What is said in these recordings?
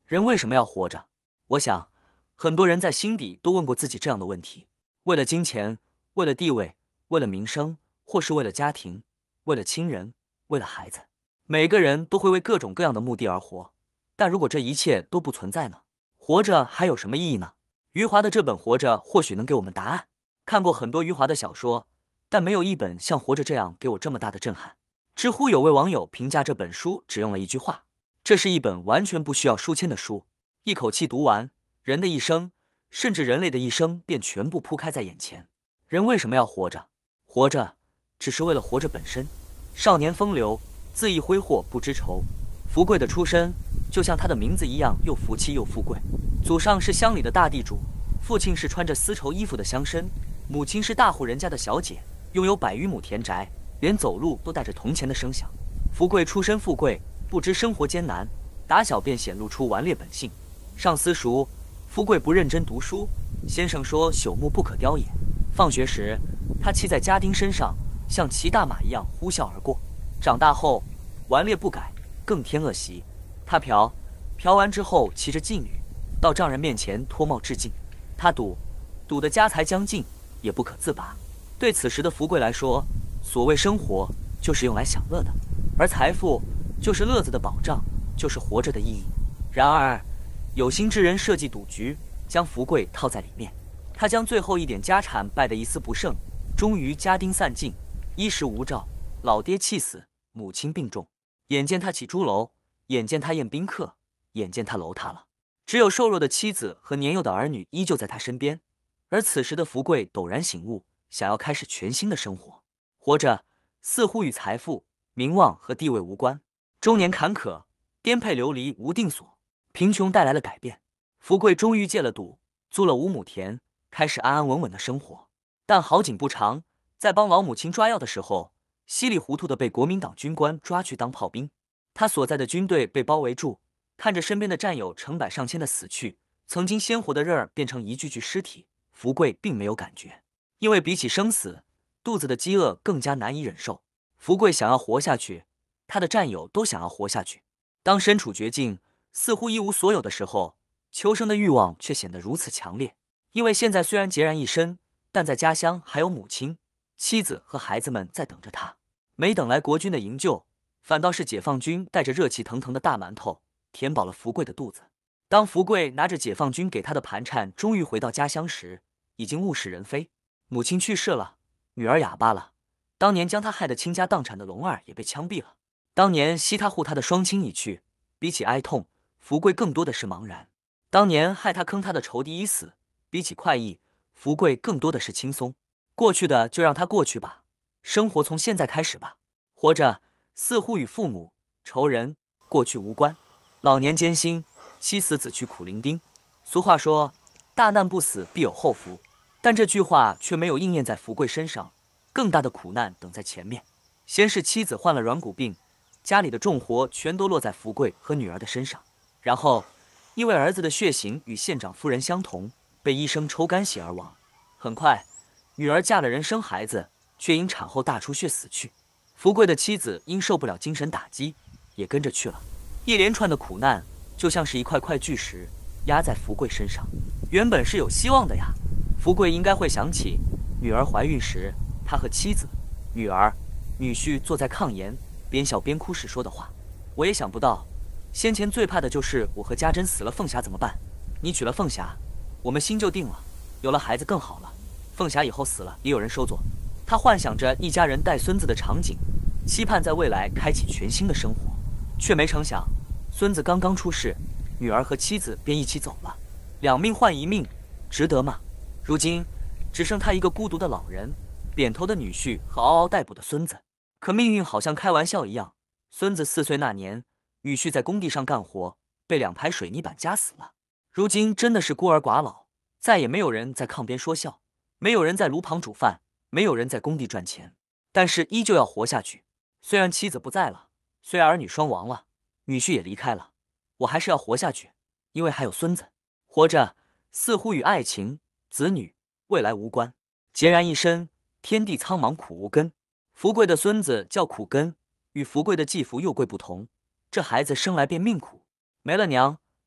人为什么要活着？我想，很多人在心底都问过自己这样的问题：为了金钱，为了地位，为了名声，或是为了家庭，为了亲人，为了孩子。每个人都会为各种各样的目的而活。但如果这一切都不存在呢？活着还有什么意义呢？余华的这本《活着》或许能给我们答案。看过很多余华的小说，但没有一本像《活着》这样给我这么大的震撼。知乎有位网友评价这本书只用了一句话：这是一本完全不需要书签的书，一口气读完，人的一生，甚至人类的一生便全部铺开在眼前。人为什么要活着？活着，只是为了活着本身。少年风流，恣意挥霍不知愁。福贵的出身，就像他的名字一样，又福气又富贵。祖上是乡里的大地主，父亲是穿着丝绸衣服的乡绅，母亲是大户人家的小姐，拥有100余亩田宅，连走路都带着铜钱的声响。福贵出身富贵，不知生活艰难，打小便显露出顽劣本性。上私塾，福贵不认真读书，先生说朽木不可雕也。放学时，他骑在家丁身上，像骑大马一样呼啸而过。长大后，顽劣不改，更添恶习。他嫖完之后，骑着妓女到丈人面前脱帽致敬。他赌得家财将尽，也不可自拔。对此时的福贵来说，所谓生活就是用来享乐的，而财富就是乐子的保障，就是活着的意义。然而，有心之人设计赌局，将福贵套在里面。他将最后一点家产败得一丝不剩，终于家丁散尽，衣食无照，老爹气死，母亲病重。眼见他起朱楼，眼见他宴宾客，眼见他楼塌了。只有瘦弱的妻子和年幼的儿女依旧在他身边。而此时的福贵陡然醒悟，想要开始全新的生活。活着似乎与财富、名望和地位无关。中年坎坷，颠沛流离无定所，贫穷带来了改变。福贵终于戒了赌，租了5亩田，开始安安稳稳的生活。但好景不长，在帮老母亲抓药的时候，稀里糊涂的被国民党军官抓去当炮兵。他所在的军队被包围住，看着身边的战友成百上千的死去，曾经鲜活的人儿变成一具具尸体，福贵并没有感觉，因为比起生死，肚子的饥饿更加难以忍受。福贵想要活下去，他的战友都想要活下去。当身处绝境，似乎一无所有的时候，求生的欲望却显得如此强烈。因为现在虽然孑然一身，但在家乡还有母亲、妻子和孩子们在等着他。没等来国军的营救，反倒是解放军带着热气腾腾的大馒头填饱了福贵的肚子。当福贵拿着解放军给他的盘缠终于回到家乡时，已经物是人非。母亲去世了，女儿哑巴了，当年将他害得倾家荡产的龙儿也被枪毙了，当年惜他护他的双亲已去。比起哀痛，福贵更多的是茫然。当年害他坑他的仇敌已死，比起快意，福贵更多的是轻松。过去的就让它过去吧，生活从现在开始吧。活着似乎与父母、仇人、过去无关。老年艰辛，妻死子去苦伶仃。俗话说，大难不死必有后福，但这句话却没有应验在福贵身上。更大的苦难等在前面。先是妻子患了软骨病，家里的重活全都落在福贵和女儿的身上。然后，因为儿子的血型与县长夫人相同，被医生抽干血而亡。很快，女儿嫁了人生孩子，却因产后大出血死去。福贵的妻子因受不了精神打击，也跟着去了。一连串的苦难就像是一块块巨石压在福贵身上。原本是有希望的呀，福贵应该会想起女儿怀孕时，他和妻子、女儿、女婿坐在炕沿，边笑边哭时说的话。我也想不到，先前最怕的就是我和家珍死了，凤霞怎么办？你娶了凤霞，我们心就定了，有了孩子更好了。凤霞以后死了，也有人收作。他幻想着一家人带孙子的场景，期盼在未来开启全新的生活，却没成想，孙子刚刚出世，女儿和妻子便一起走了。2命换1命，值得吗？如今只剩他一个孤独的老人，扁头的女婿和嗷嗷待哺的孙子。可命运好像开玩笑一样，孙子4岁那年，女婿在工地上干活，被2排水泥板夹死了。如今真的是孤儿寡老，再也没有人在炕边说笑，没有人在炉旁煮饭，没有人在工地赚钱，但是依旧要活下去。虽然妻子不在了，虽然儿女双亡了，女婿也离开了，我还是要活下去，因为还有孙子。活着似乎与爱情、子女、未来无关。孑然一身，天地苍茫苦无根。福贵的孙子叫苦根，与福贵的继父又贵不同。这孩子生来便命苦，没了娘，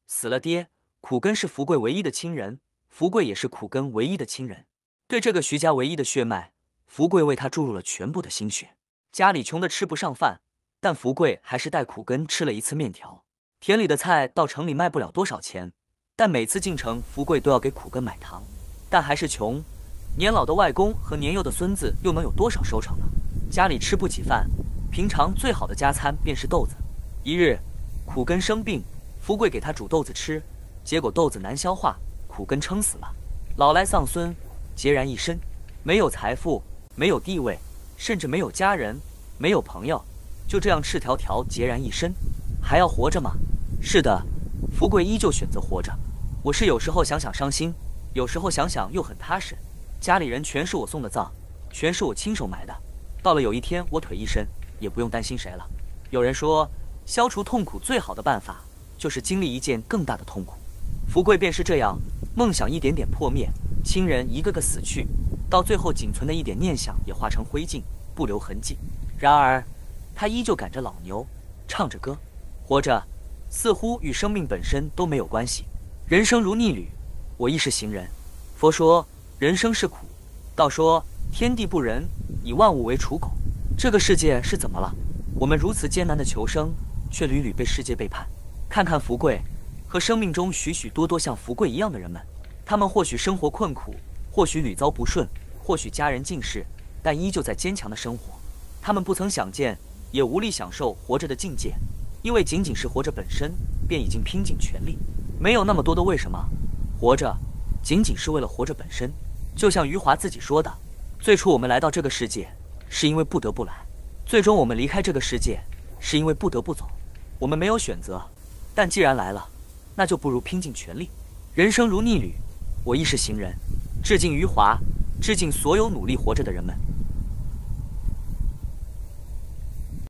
死了爹，苦根是福贵唯一的亲人，福贵也是苦根唯一的亲人。对这个徐家唯一的血脉，福贵为他注入了全部的心血。家里穷得吃不上饭，但福贵还是带苦根吃了一次面条。田里的菜到城里卖不了多少钱，但每次进城，福贵都要给苦根买糖。但还是穷，年老的外公和年幼的孙子又能有多少收成呢？家里吃不起饭，平常最好的加餐便是豆子。一日，苦根生病，福贵给他煮豆子吃，结果豆子难消化，苦根撑死了。老来丧孙，孑然一身，没有财富，没有地位，甚至没有家人，没有朋友，就这样赤条条孑然一身，还要活着吗？是的，福贵依旧选择活着。我是有时候想想伤心，有时候想想又很踏实。家里人全是我送的葬，全是我亲手埋的。到了有一天我腿一伸，也不用担心谁了。有人说，消除痛苦最好的办法就是经历一件更大的痛苦。福贵便是这样，梦想一点点破灭，亲人一个个死去，到最后仅存的一点念想也化成灰烬，不留痕迹。然而他依旧赶着老牛，唱着歌，活着似乎与生命本身都没有关系。人生如逆旅，我亦是行人。佛说人生是苦，道说天地不仁，以万物为刍狗。这个世界是怎么了？我们如此艰难的求生，却屡屡被世界背叛。看看福贵和生命中许许多多像福贵一样的人们，他们或许生活困苦，或许屡遭不顺，或许家人尽世，但依旧在坚强的生活。他们不曾想见，也无力享受活着的境界，因为仅仅是活着本身，便已经拼尽全力，没有那么多的为什么。活着仅仅是为了活着本身。就像余华自己说的，最初我们来到这个世界，是因为不得不来；最终我们离开这个世界，是因为不得不走。我们没有选择，但既然来了，那就不如拼尽全力。人生如逆旅，我亦是行人。致敬余华，致敬所有努力活着的人们。